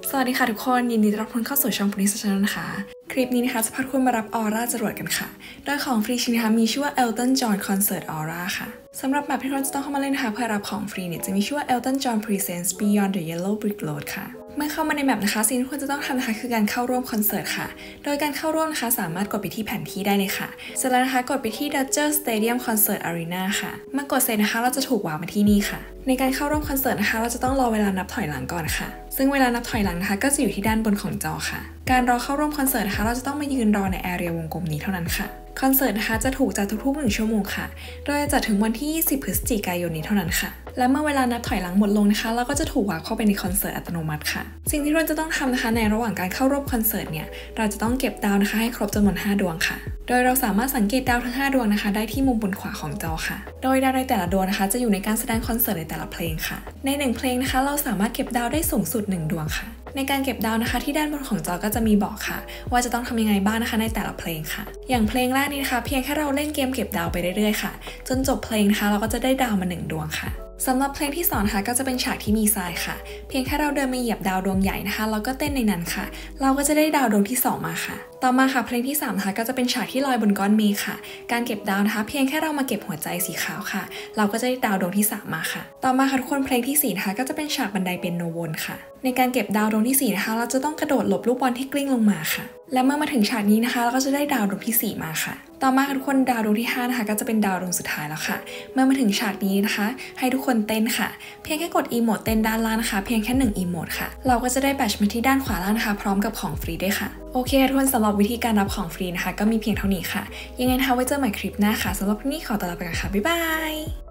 สวัสดีค่ะทุกคนยินดีต้อนรับทุกคนเข้าสู่ช่อง Punish Channel นะคะคลิปนี้นะคะจะพาทุกคนมารับออร่าจรวดกันค่ะโดยของฟรีชิ้นนะคะมีชื่อว่า Elton John Concert Aura ค่ะสำหรับแบบที่ทุกคนจะต้องเข้ามาเล่นนะคะเพื่อรับของฟรีเนี่ยจะมีชื่อว่า Elton John Presents Beyond the Yellow Brick Road ค่ะเมื่อเข้ามาในแบบนะคะสิ่งที่ทุกคนจะต้องทำนะคะคือการเข้าร่วมคอนเสิร์ตค่ะโดยการเข้าร่วมนะคะสามารถกดไปที่แผนที่ได้เลยค่ะเสร็จแล้วนะคะกดไปที่ Dodger Stadium Concert Arena ค่ะเมื่อกดเสร็จนะคะเราจะถูกวางมาที่นี่ค่ะในการเข้าร่วมคอนเสิร์ตนะคะเราจะต้องรอเวลานับถอยหลังก่อนค่ะซึ่งเวลานับถอยหลังนะคะก็จะอยู่ที่ด้านบนของจอค่ะการรอเข้าร่วมคอนเสิร์ตนะคะเราจะต้องมายืนรอในแอเรียวงกลมนี้เท่านั้นค่ะคอนเสิร์ตนะคะจะถูกจัดทุกๆ1ชั่วโมงค่ะโดยจะจัดถึงวันที่20พฤศจิกายนนี้เท่านั้นค่ะและเมื่อเวลานับถอยหลังหมดลงนะคะเราก็จะถูกวาร์ปเข้าไปในคอนเสิร์ตอัตโนมัติค่ะสิ่งที่เราจะต้องทำนะคะในระหว่างการเข้าร่วมคอนเสิร์ตเนี่ยเราจะต้องเก็บดาวนะคะให้ครบจำนวน5ดวงค่ะโดยเราสามารถสังเกตดาวทั้ง5ดวงนะคะได้ที่มุมบนขวาของจอค่ะโดยดาวในแต่ละดวงนะคะจะอยู่ในการแสดงคอนเสิร์ตในแต่ละเพลงค่ะใน1เพลงนะคะเราสามารถเก็บดาวได้สูงสุด1ดวงค่ะในการเก็บดาวนะคะที่ด้านบนของจอก็จะมีบอกค่ะว่าจะต้องทำยังไงบ้างนะคะในแต่ละเพลงค่ะอย่างเพลงแรกนี้นะคะเพียงแค่เราเล่นเกมเก็บดาวไปเรื่อยๆค่ะจนจบเพลงนะคะเราก็จะได้ดาวมา1ดวงค่ะสำหรับเพลงที่2นะคะก็จะเป็นฉากที่มีทรายค่ะเพียงแค่เราเดินมาเหยียบดาวดวงใหญ่นะคะแล้วก็เต้นในนั้นค่ะเราก็จะได้ดาวดวงที่2มาค่ะต่อมาค่ะเพลงที่3นะคะก็จะเป็นฉากที่ลอยบนก้อนเมฆค่ะการเก็บดาวนะคะเพียงแค่เรามาเก็บหัวใจสีขาวค่ะเราก็จะได้ดาวดวงที่3มาค่ะต่อมาค่ะทุกคนเพลงที่4นะคะก็จะเป็นฉากบันไดเปียโนวนค่ะในการเก็บดาวดวงที่4นะคะเราจะต้องกระโดดหลบลูกบอลที่กลิ้งลงมาค่ะและเมื่อมาถึงฉากนี้นะคะเราก็จะได้ดาวดวงที่4มาค่ะต่อมาค่ะทุกคนดาวดวงที่5นะคะก็จะเป็นดาวดวงสุดท้ายแล้วค่ะเมื่อมาถึงฉากนี้นะคะให้ทุกคนเต้นค่ะเพียงแค่กดอีโมดเต้นด้านล่างนะคะเพียงแค่1อีโมดค่ะเราก็จะได้แบตช์มาที่ด้านขวาล่างนะคะพร้อมกับของฟรีด้วยค่ะโอเคทุกคนสำหรับวิธีการรับของฟรีนะคะก็มีเพียงเท่านี้ค่ะยังไงนะคะไว้เจอใหม่คลิปหน้าค่ะสำหรับวันนี้ขอตัวลาไปก่อนค่ะบ๊ายบาย